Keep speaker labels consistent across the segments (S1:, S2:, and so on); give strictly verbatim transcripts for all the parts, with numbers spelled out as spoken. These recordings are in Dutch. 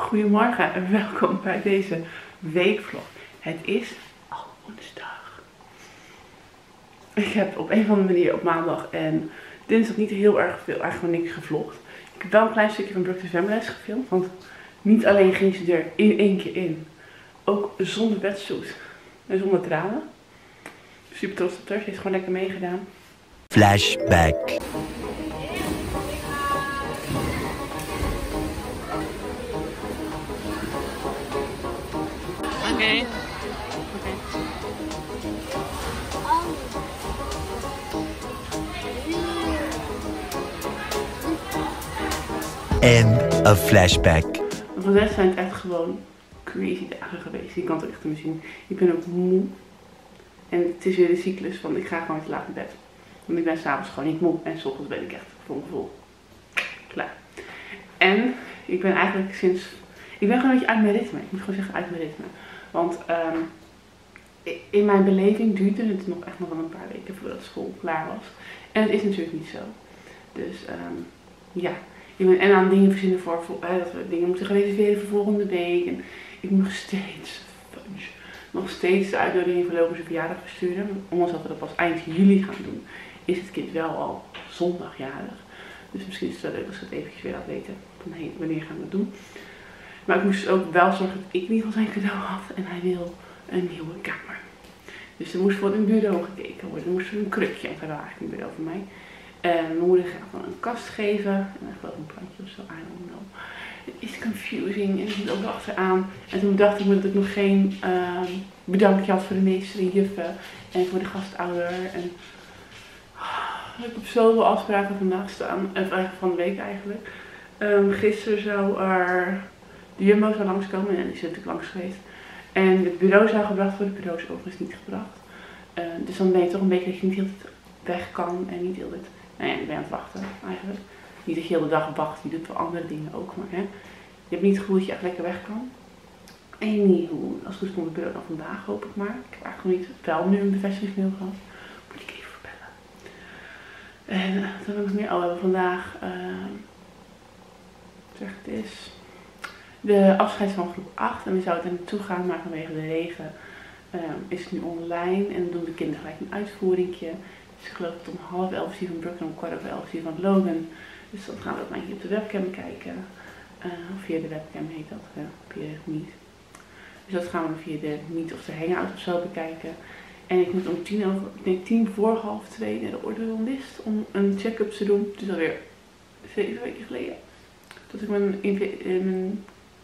S1: Goedemorgen en welkom bij deze weekvlog. Het is al woensdag. Ik heb op een of andere manier op maandag en dinsdag niet heel erg veel, eigenlijk niks gevlogd. Ik heb wel een klein stukje van Brooke de zwemles gefilmd, want niet alleen ging ze er in één keer in, ook zonder wetsuit en zonder tranen. Super trots op haar, ze heeft gewoon lekker meegedaan.
S2: Flashback.
S1: Oké. Okay.
S2: And a flashback.
S1: Voor de rest zijn het echt gewoon crazy dagen geweest. Je kan het echt niet zien. Ik ben ook moe. En het is weer de cyclus van ik ga gewoon te laat in bed. Want ik ben s'avonds gewoon niet moe. En 's ochtends ben ik echt voor mijn gevoel klaar. En ik ben eigenlijk sinds... Ik ben gewoon een beetje uit mijn ritme. Ik moet gewoon zeggen uit mijn ritme. Want um, in mijn beleving duurde het nog echt nog wel een paar weken voordat school klaar was. En het is natuurlijk niet zo. Dus um, ja. Ik ben en aan dingen verzinnen voor, voor hè, dat we dingen moeten gaan reserveren voor volgende week. En ik moet nog steeds, nog steeds de uitnodiging voor Logan's verjaardag versturen. Ondanks dat we dat pas eind juli gaan doen, is het kind wel al zondagjarig. Dus misschien is het wel leuk als we het eventjes weer laten weten van hey, wanneer gaan we het doen. Maar ik moest ook wel zorgen dat ik in ieder geval zijn cadeau had. En hij wil een nieuwe kamer. Dus er moest voor een bureau gekeken worden. Er moest een krukje, en hij wil eigenlijk een bureau voor mij. En mijn moeder gaat dan een kast geven. En dan geloof ik een plantje of zo. I don't know. Het is confusing. En ik moet ook achteraan. En toen dacht ik dat ik nog geen uh, bedankje had voor de meester en juffen. En voor de gastouder. En oh, ik heb zoveel afspraken vandaag staan. En van de week eigenlijk. Um, gisteren zou er de Jumbo zou langskomen. En die is natuurlijk langs geweest. En het bureau zou gebracht worden. Het bureau is overigens niet gebracht. Uh, dus dan ben je toch een beetje dat je niet heel weg kan. En niet heel dit. Nou ja, ik ben aan het wachten eigenlijk. Niet dat je de hele dag wacht, je doet wel andere dingen ook, maar hè. Je hebt niet het gevoel dat je echt lekker weg kan. En niet hoe, als het goed komt het bureau dan vandaag, hoop ik maar. Ik heb eigenlijk nog niet wel nu een bevestigingsmail gehad. Moet ik even bellen. En uh, wat hebben we nog meer? Oh, we hebben vandaag, uh, zeg het is, de afscheid van groep acht. En we zouden er naartoe gaan, maar vanwege de regen uh, is het nu online. En dan doen de kinderen gelijk een uitvoeringje. Dus ik geloof dat om half elf zie van Brooke en om kwart over elf zie van Logan. Dus dan gaan we dat maar hier op de webcam kijken. Uh, of via de webcam heet dat, uh, via de Meet. Dus dat gaan we via de Meet of de Hangout of zo bekijken. En ik moet om tien over, ik denk tien voor half twee naar de orthodontist om een check-up te doen. Het is alweer zeven weken geleden dat ik mijn, mijn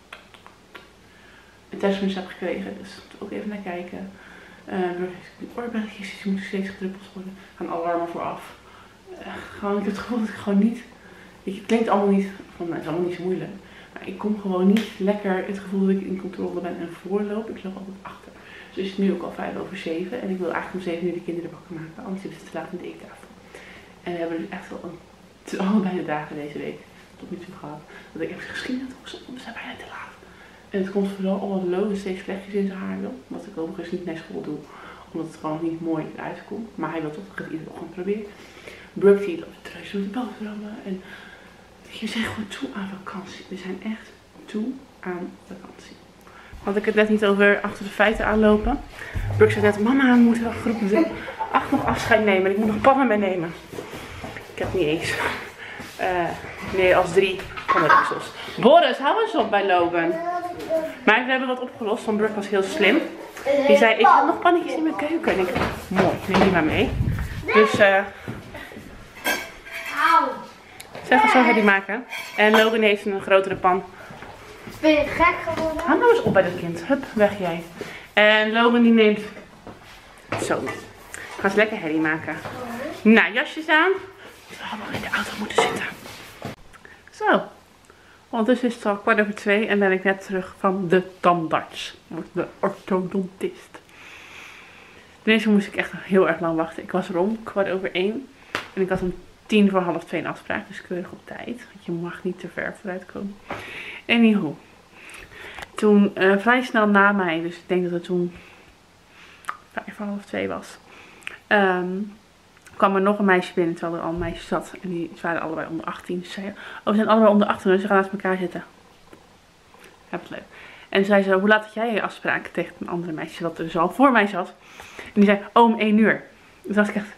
S1: testmuts heb gekregen. Dus ik moet ook even naar kijken. Uh, de oorbelletjes die moeten steeds gedruppeld worden. Gaan alarmen vooraf. Uh, gewoon, ik heb het gevoel dat ik gewoon niet. Weet je, het klinkt allemaal niet. Van, het is allemaal niet zo moeilijk. Maar ik kom gewoon niet lekker het gevoel dat ik in controle ben en voorloop. Ik loop altijd achter. Dus het is nu ook al vijf over zeven. En ik wil eigenlijk om zeven uur de kinderen wakker maken. Anders zitten ze te laat aan de eettafel. En we hebben dus echt wel een, allebei de dagen deze week tot nu toe gehad. Dat ik even geschiedenis heb. We zijn bijna te laat. En het komt vooral omdat Logan steeds vlechtjes in zijn haar wil. Wat ik overigens niet naar school doe. Omdat het gewoon niet mooi eruit komt. Maar hij wil toch dat ik het iedere ochtend probeer. Brooke die loopt thuis door de boterhammen. En we zijn gewoon toe aan vakantie. We zijn echt toe aan vakantie. Had ik het net niet over achter de feiten aanlopen. Brooke zei net, mama we moeten wel groep acht nog afscheid nemen. Ik moet nog pannen meenemen. Ik heb niet eens. Uh, nee, als drie van de Russels. Boris, hou eens op bij Logan. Maar we hebben wat opgelost, want Brooke was heel slim. Die zei, ik heb nog pannetjes in mijn keuken. En ik dacht, mooi, neem die maar mee. Dus, eh... Uh, zeg eens zo herrie maken. En Logan heeft een grotere pan.
S3: Ben je gek geworden?
S1: Hou nou eens op bij dat kind. Hup, weg jij. En Logan die neemt... Zo. Ik ga eens lekker herrie maken. Nou, jasjes aan. We hadden in de auto moeten zitten. Zo. Ondertussen is het al kwart over twee en ben ik net terug van de tandarts. De orthodontist. Deze moest ik echt heel erg lang wachten. Ik was er om kwart over één. En ik had om tien voor half twee een afspraak. Dus keurig op tijd. Want je mag niet te ver vooruit komen. Anyhow. Toen uh, vrij snel na mij. Dus ik denk dat het toen vijf voor half twee was. Um, kwam er nog een meisje binnen terwijl er al een meisje zat. En die waren allebei onder achttien. Dus zeiden, oh we zijn allebei onder achttien, dus we gaan naast elkaar zitten. Heb het leuk. En zei ze, hoe laat had jij je afspraak tegen een andere meisje wat er dus al voor mij zat. En die zei, oh, om één uur. Dus was ik echt...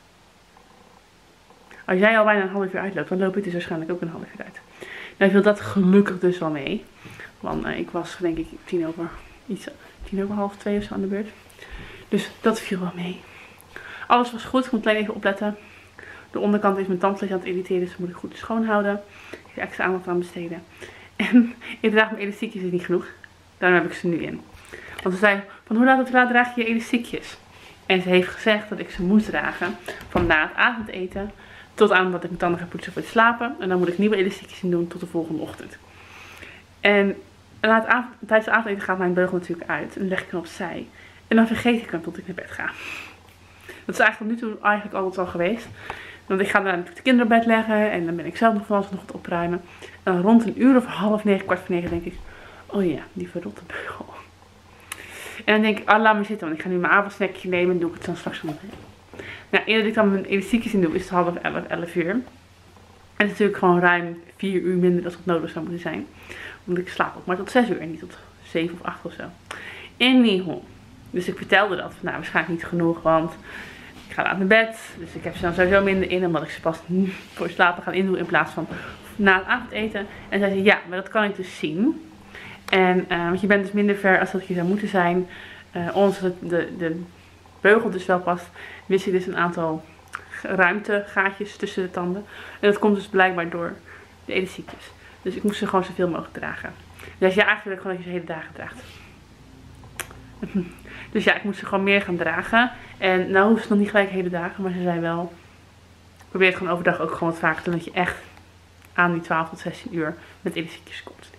S1: Als jij al bijna een half uur uitloopt, dan loop ik dus waarschijnlijk ook een half uur uit. Nou viel dat gelukkig dus wel mee. Want uh, ik was denk ik tien over, iets, tien over half twee of zo aan de beurt. Dus dat viel wel mee. Alles was goed, ik moet alleen even opletten. De onderkant is mijn tandvlees aan het irriteren, dus dat moet ik goed schoonhouden. Ik ga extra aandacht aan besteden. En ik draag mijn elastiekjes is niet genoeg. Daarom heb ik ze nu in. Want ze zei, van hoe laat, laat draag je je elastiekjes? En ze heeft gezegd dat ik ze moest dragen van na het avondeten tot aan dat ik mijn tanden ga poetsen voor het slapen. En dan moet ik nieuwe elastiekjes in doen tot de volgende ochtend. En na het avond, tijdens het avondeten gaat mijn beugel natuurlijk uit. En dan leg ik hem opzij. En dan vergeet ik hem tot ik naar bed ga. Dat is eigenlijk tot nu toe eigenlijk altijd al geweest. Want ik ga daarna natuurlijk de kinderen op bed leggen. En dan ben ik zelf nog van alles nog wat opruimen. En dan rond een uur of half negen, kwart voor negen denk ik. Oh ja, die verrotte beugel. En dan denk ik, ah, laat me zitten. Want ik ga nu mijn avondsnackje nemen en doe ik het dan straks nog. Nou, eerder dat ik dan mijn elastiekjes in doe, is het half elf, elf uur. En het is natuurlijk gewoon ruim vier uur minder dan wat nodig zou moeten zijn. Want ik slaap ook maar tot zes uur en niet tot zeven of acht of zo. Anyhow. Dus ik vertelde dat. Nou, waarschijnlijk niet genoeg, want ik ga laat naar bed. Dus ik heb ze dan sowieso minder in, omdat ik ze pas voor slapen ga indoen in plaats van na het avondeten. En zei ze, ja, maar dat kan ik dus zien. En, uh, want je bent dus minder ver als dat je zou moeten zijn. Uh, ondanks dat de, de beugel dus wel past, wist je dus een aantal ruimtegaatjes tussen de tanden. En dat komt dus blijkbaar door de elastiekjes. Dus ik moest ze gewoon zoveel mogelijk dragen. Dus ja, eigenlijk wil ik gewoon dat je ze hele dagen draagt. Dus ja, ik moest ze gewoon meer gaan dragen. En nou hoeft het nog niet gelijk hele dagen, maar ze zei wel, probeer het gewoon overdag ook gewoon wat vaker te doen, dat je echt aan die twaalf tot zestien uur met elastiekjes komt.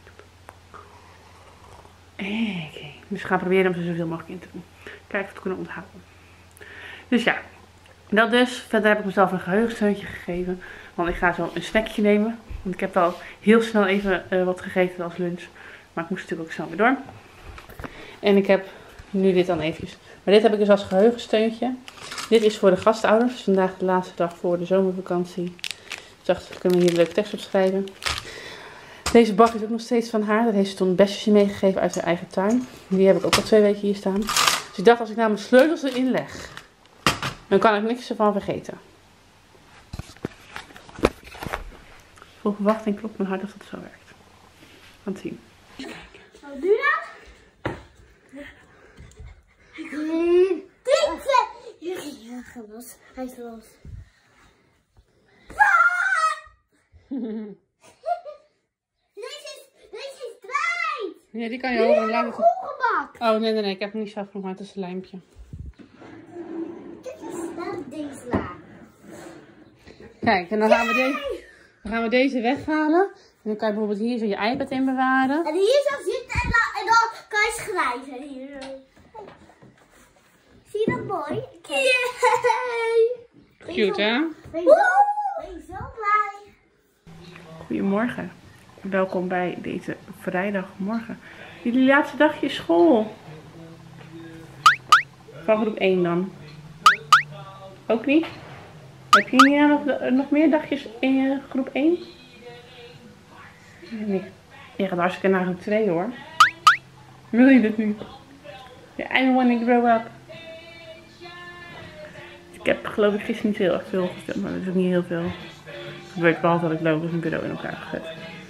S1: Oké, okay. Dus we gaan proberen om ze zoveel mogelijk in te doen. Kijken of we het kunnen onthouden. Dus ja, dat dus. Verder heb ik mezelf een geheugensteuntje gegeven. Want ik ga zo een snackje nemen. Want ik heb al heel snel even uh, wat gegeten als lunch. Maar ik moest natuurlijk ook snel weer door. En ik heb nu dit dan eventjes. Maar dit heb ik dus als geheugensteuntje. Dit is voor de gastouders. Dus vandaag de laatste dag voor de zomervakantie. Dus dacht, kunnen we hier een leuke tekst op schrijven. Deze bak is ook nog steeds van haar. Dat heeft ze toen een bestje meegegeven uit haar eigen tuin. Die heb ik ook al twee weken hier staan. Dus ik dacht, als ik nou mijn sleutels erin leg, dan kan ik niks ervan vergeten. Vol verwachting klopt mijn hart of dat zo werkt. We gaan het zien.
S3: Wat doe je dat? Ja, ga los. Hij is los.
S1: Ja, die kan je horen. Laat het...
S3: Kogelbak.
S1: Oh, nee, nee, nee. Ik heb hem niet zelf gemaakt. Dat is een lijmpje.
S3: Dit is dat ding slaan.
S1: Kijk, en dan gaan we, deze, dan gaan we deze weghalen. En dan kan je bijvoorbeeld hier zo je iPad in bewaren.
S3: En hier zo zitten en dan, en dan kan je schrijven. Hier. Zie je dat mooi? Yay!
S1: Cute, hè?
S3: Ben je zo, ben je zo blij?
S1: Goedemorgen. Welkom bij deze vrijdagmorgen. Jullie laatste dagje school. Van groep één dan. Ook niet? Heb je niet nog, nog meer dagjes in je groep één? Nee. Je gaat hartstikke naar groep twee hoor. Wil je dit nu? Yeah, I want to grow up. Ik heb geloof ik gisteren niet heel erg veel gefilmd, maar dat is ook niet heel veel. Ik weet wel dat ik loop dus een bureau in elkaar gezet.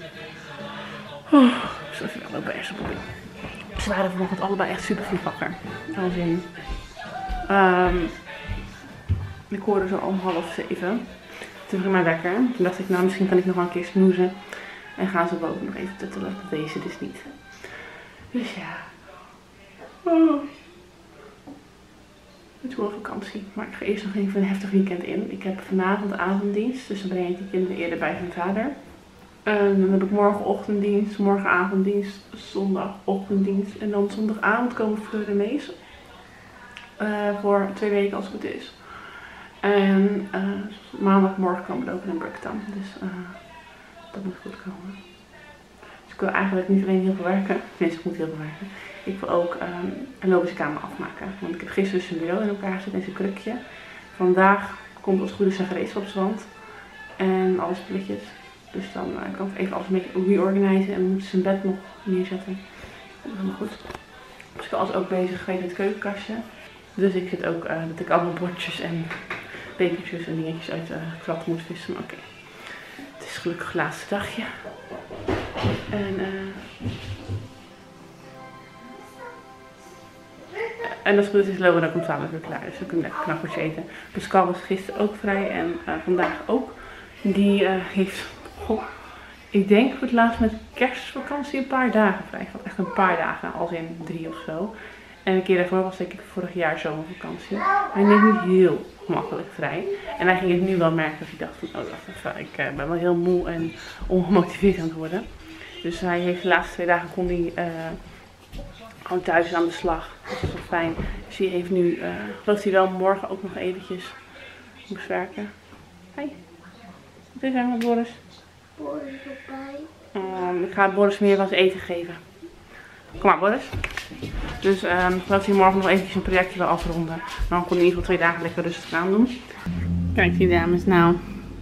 S1: Oh, zo even wel lopen eerst op. Ze waren vanochtend allebei echt super vroeg wakker. Als in. Um, ik hoorde zo om half zeven. Toen ging mijn wekker. Toen dacht ik, nou misschien kan ik nog wel een keer snoezen. En gaan ze boven nog even tuttelen. Dat deed ze dus niet. Dus ja. Oh. Het is wel vakantie. Maar ik ga eerst nog even een heftig weekend in. Ik heb vanavond avonddienst. Dus dan breng ik de kinderen eerder bij hun vader. En dan heb ik morgenochtenddienst, morgenavonddienst, zondagochtenddienst. En dan zondagavond komen Fleur en Mees. Uh, voor twee weken als het goed is. En uh, maandagmorgen komen we ook naar Bricktown. Dus uh, dat moet goed komen. Dus ik wil eigenlijk niet alleen heel veel werken. Tenminste, ik moet heel veel werken. Ik wil ook um, een logische kamer afmaken. Want ik heb gisteren dus een bureau in elkaar gezet en zijn krukje. Vandaag komt als het goed is zijn gereedschapswand. En alle spulletjes. Dus dan uh, kan ik even alles een beetje reorganiseren en moet zijn bed nog neerzetten. Dat is helemaal goed. Dus ik was ook bezig geweest met het keukenkastje. Dus ik zit ook uh, dat ik allemaal bordjes en bekertjes en dingetjes uit de uh, krat moet vissen. Maar oké, okay. Het is gelukkig het laatste dagje. En, uh, en als het goed is, is Logan ook om twaalf uur klaar. Dus we kunnen lekker knappertje eten. Pascal was gisteren ook vrij en uh, vandaag ook. Die uh, heeft, goh, ik denk voor het laatst met kerstvakantie een paar dagen vrij. Ik had echt een paar dagen, als in drie of zo. En een keer daarvoor was denk ik vorig jaar zomervakantie. Hij neemt niet heel gemakkelijk vrij. En hij ging het nu wel merken dat hij dacht van, oh wacht even, ik uh, ben wel heel moe en ongemotiveerd aan het worden. Dus hij heeft de laatste twee dagen kon hij uh, gewoon thuis aan de slag. Dat is wel fijn. Dus hij heeft nu, uh, geloof hij wel morgen ook nog eventjes moest werken. Hey. Dit zijn we Boris.
S3: Boris erbij.
S1: Um, ik ga Boris meer wat eten geven. Kom maar Boris. Dus um, laat hij morgen nog eventjes een projectje wel afronden. Dan kon hij in ieder geval twee dagen lekker rustig aan doen. Kijk die dames nou.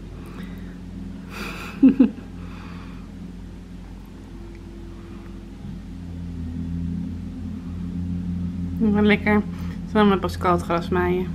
S1: Wat lekker. Samen met Pascal het gras maaien.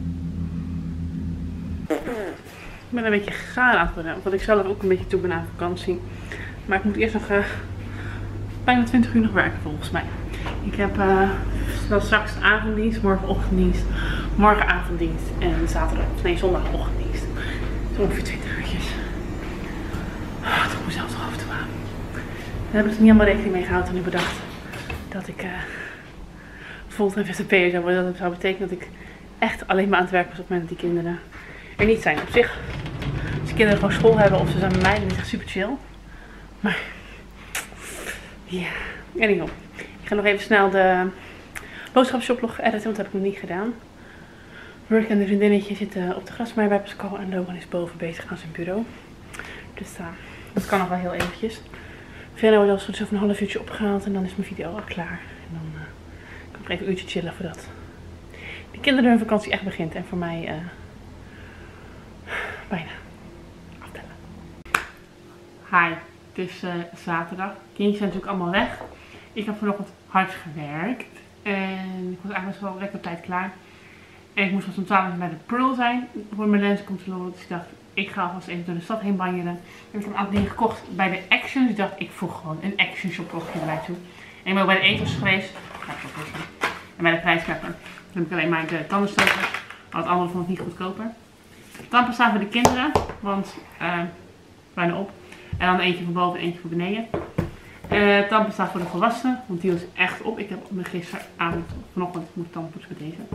S1: Ik ben een beetje gaar aan het worden, omdat ik zelf ook een beetje toe ben aan vakantie. Maar ik moet eerst nog uh, bijna twintig uur nog werken volgens mij. Ik heb uh, dan straks avonddienst, morgen ochtenddienst, morgen avonddienst en zaterdag, nee zondag ochtenddienst. Dus ongeveer twintig uurtjes. Oh, dat moet mezelf toch af te aan. Daar heb ik er niet helemaal rekening mee gehouden toen ik bedacht dat ik uh, fulltime Z Z P'er zou worden. Dat zou betekenen dat ik echt alleen maar aan het werk was op het moment dat die kinderen er niet zijn. Op zich, als de kinderen gewoon school hebben of ze zijn bij mij, dan is het echt super chill. Maar, ja, yeah. Anyhow. Ik ga nog even snel de boodschapshoplog editen, want dat heb ik nog niet gedaan. Rick en de vriendinnetje zitten op de grasmaaier bij Pascal en Logan is boven bezig aan zijn bureau. Dus uh, dat kan nog wel heel eventjes. Verder wordt als het zo van een half uurtje opgehaald en dan is mijn video al klaar. En dan uh, kan ik nog even een uurtje chillen voordat de kinderen hun vakantie echt begint. En voor mij uh, bijna aftellen. Hi, het is uh, zaterdag. De kindjes zijn natuurlijk allemaal weg. Ik heb vanochtend hard gewerkt. En ik was eigenlijk wel lekker op tijd klaar. En ik moest om twaalf uur bij de Pearl zijn voor mijn lenzencontrole. Dus ik dacht, ik ga alvast even door de stad heen banjeren. En ik heb een aantal dingen gekocht bij de Action. Dus ik dacht, ik voeg gewoon een Action shoplogje erbij toe. En ik ben ook bij de Ethos geweest. Ga ik ook even. En bij de prijsmapper. Dan heb ik alleen maar de tandenstoker. Al het andere vond ik niet goedkoper. Tandpasta voor de kinderen. Want uh, bijna op. En dan eentje voor boven en eentje voor beneden. Uh, tandpasta voor de volwassenen. Want die was echt op. Ik heb me gisteravond, vanochtend, moet tandpoetsen met deze.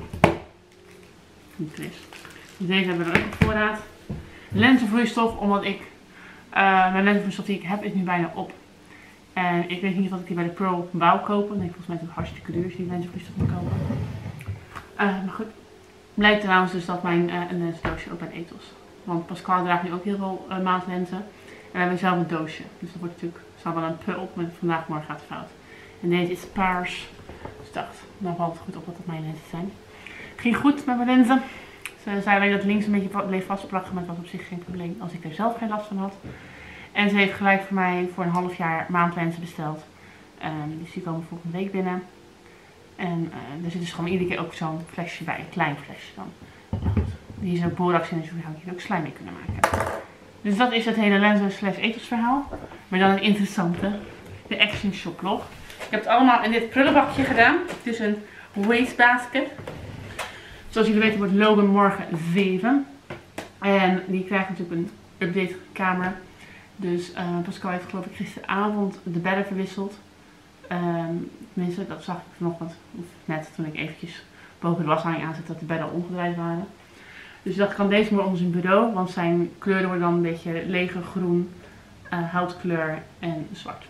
S1: Niet fris. Dus deze hebben we er ook op voorraad. Lenzenvloeistof, omdat ik, uh, mijn lenzenvloeistof die ik heb is nu bijna op. En ik weet niet of ik die bij de Pearl wou kopen. Nee, volgens mij is het hartstikke duur als je die lenzenvloeistof moet kopen. Uh, maar goed. Blijkt trouwens dus dat mijn uh, een lensdoosje ook bij de Ethos. Want Pascal draagt nu ook heel veel uh, maatlenzen. En we hebben zelf een doosje. Dus dat wordt natuurlijk, zal wel een pul op, maar vandaag morgen gaat het fout. En deze is paars. Dus ik dacht, dan valt het goed op dat het mijn lenzen zijn. Ging goed met mijn lenzen. Ze zei alleen dat links een beetje bleef vastplakken, maar dat was op zich geen probleem als ik er zelf geen last van had. En ze heeft gelijk voor mij voor een half jaar maandlenzen besteld. Um, dus die komen volgende week binnen. En uh, er zit dus gewoon iedere keer ook zo'n flesje bij, een klein flesje dan. Die is ook borax in, dus we gaan hier ook slijm mee kunnen maken. Dus dat is het hele lenzen slash ethos verhaal. Maar dan het interessante, de Action shoplog. Ik heb het allemaal in dit prullenbakje gedaan. Het is een wastebasket. Zoals jullie weten wordt Logan morgen zeven. En die krijgt natuurlijk een update kamer. Dus uh, Pascal heeft geloof ik gisteravond de bedden verwisseld. Um, tenminste, dat zag ik vanochtend. Net toen ik eventjes boven de washanger aanzette dat de bedden al omgedraaid waren. Dus dat kan deze maar onder zijn bureau. Want zijn kleuren worden dan een beetje lege groen, uh, houtkleur en zwart.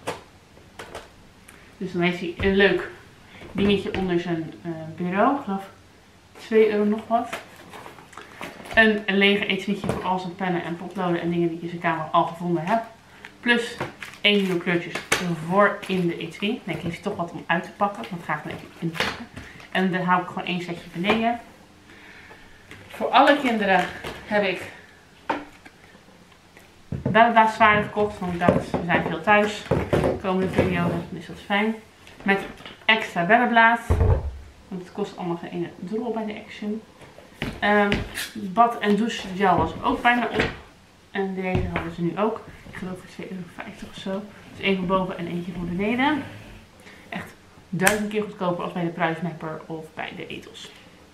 S1: Dus dan heeft hij een leuk dingetje onder zijn uh, bureau. Ik geloof twee euro nog wat. En een lege etuietje voor al zijn pennen en potloden en dingen die je in zijn kamer al gevonden hebt. Plus één nieuwe kleurtjes voor in de etui. Dan heeft hij toch wat om uit te pakken. Dat ga ik dan even inpakken. En dan hou ik gewoon één setje beneden. Voor alle kinderen heb ik bellenblaas zwaarder gekocht. Want ik dacht, we zijn veel thuis. De komende periode. Dus dat is fijn. Met extra bellenblaad. Want het kost allemaal geen ene drol bij de Action. Um, bad en douche gel was ook bijna op. En deze hadden ze nu ook. Ik geloof voor twee euro vijftig of zo. Dus één voor boven en eentje voor beneden. Echt duizend keer goedkoper als bij de Pruismapper of bij de Ethos.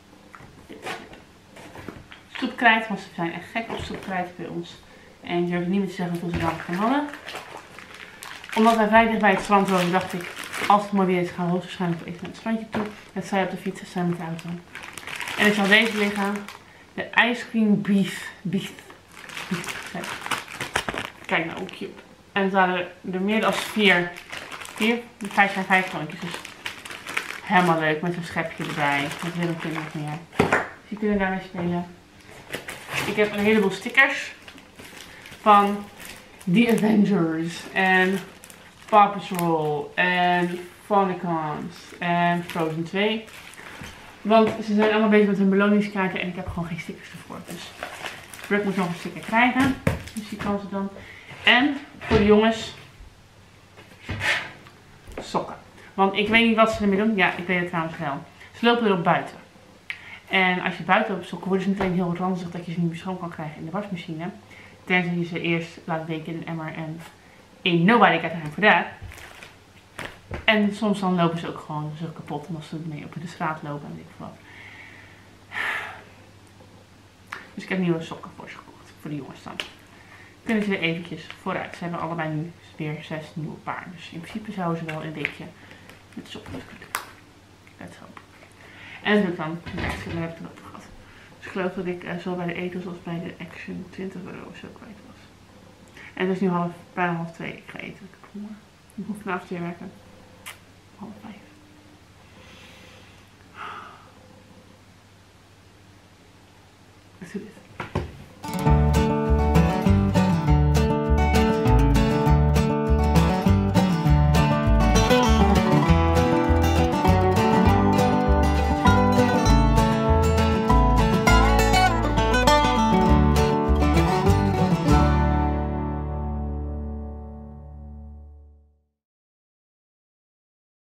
S1: Stoepkrijt, want ze zijn echt gek op stoepkrijt bij ons. En ik durf niet meer te zeggen hoeveel ze dan gaan hadden. Omdat wij vrij dicht bij het strand wonen, dacht ik, als het mooi weer is, gaan we hoogstwaarschijnlijk even naar het strandje toe. Het zij op de fiets, het zij met de auto. En ik zal deze liggen. De Ice Cream Beef. Beef. Kijk nou, hoe cute. En er waren er meer dan vier. Vier, vijf zijn vijf klontjes. Dus helemaal leuk met zo'n schepje erbij. Dat wil ik nog meer. Dus die kunnen daarmee spelen. Ik heb een heleboel stickers van The Avengers en Paw Patrol en Phonicons en Frozen twee. Want ze zijn allemaal bezig met hun beloningskaarten en ik heb gewoon geen stickers ervoor. Dus Brooke moet nog een sticker krijgen. Dus die kan ze dan. En voor de jongens sokken. Want ik weet niet wat ze ermee doen. Ja, ik weet het trouwens wel. Ze lopen erop buiten. En als je buiten op sokken worden ze meteen heel ranzig dat je ze niet meer schoon kan krijgen in de wasmachine. Tenzij je ze eerst laat weken in een emmer en ain't nobody got time for that. En soms dan lopen ze ook gewoon zo kapot als ze ermee op de straat lopen en weet ik wat. Dus ik heb nieuwe sokken voor ze gekocht. Voor de jongens dan. Kunnen ze weer eventjes vooruit. Ze hebben allebei nu weer zes nieuwe paar. Dus in principe zouden ze wel een weekje met sokken kunnen doen. Let's hope. En dat heb ik dan, ja, daar heb ik het over gehad. Dus ik geloof dat ik uh, zowel bij de Ethos als bij de Action twintig euro of zo kwijt was. En het is nu half, bijna half twee. Ik ga eten. Ik heb honger. Ik moet vanavond weer werken. Half vijf. Let's do this.